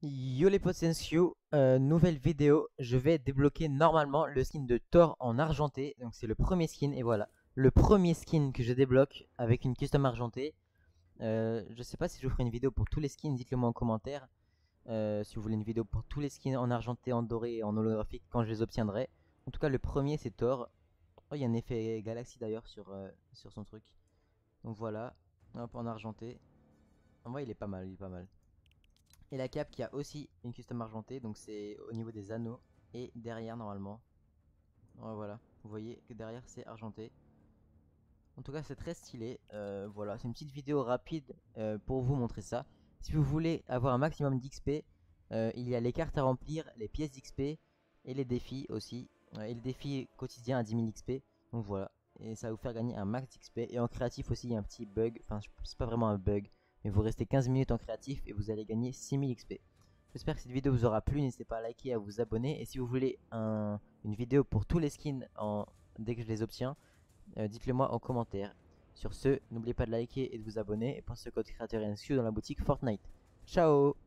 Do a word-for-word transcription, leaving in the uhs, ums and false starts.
Yo les potes, c'est Ensio, euh, nouvelle vidéo. Je vais débloquer normalement le skin de Thor en argenté. Donc c'est le premier skin et voilà. Le premier skin que je débloque avec une custom argentée. Euh, je sais pas si je vous ferai une vidéo pour tous les skins, dites-le moi en commentaire. Euh, si vous voulez une vidéo pour tous les skins en argenté, en doré et en holographique quand je les obtiendrai. En tout cas le premier c'est Thor. Oh, il y a un effet galaxie d'ailleurs sur, euh, sur son truc. Donc voilà, hop, en argenté. En vrai il est pas mal, il est pas mal. Et la cape qui a aussi une custom argentée, donc c'est au niveau des anneaux et derrière normalement. Ouais, voilà, vous voyez que derrière c'est argenté. En tout cas c'est très stylé. Euh, voilà, c'est une petite vidéo rapide euh, pour vous montrer ça. Si vous voulez avoir un maximum d'X P, euh, il y a les cartes à remplir, les pièces d'X P et les défis aussi. Euh, et le défi quotidien à dix mille X P. Donc voilà, et ça va vous faire gagner un max d'X P. Et en créatif aussi il y a un petit bug, enfin c'est pas vraiment un bug, mais vous restez quinze minutes en créatif et vous allez gagner six mille X P. J'espère que cette vidéo vous aura plu, n'hésitez pas à liker, à vous abonner. Et si vous voulez un, une vidéo pour tous les skins en, dès que je les obtiens, euh, dites-le moi en commentaire. Sur ce, n'oubliez pas de liker et de vous abonner. Et pensez au code créateur N S Q dans la boutique Fortnite. Ciao!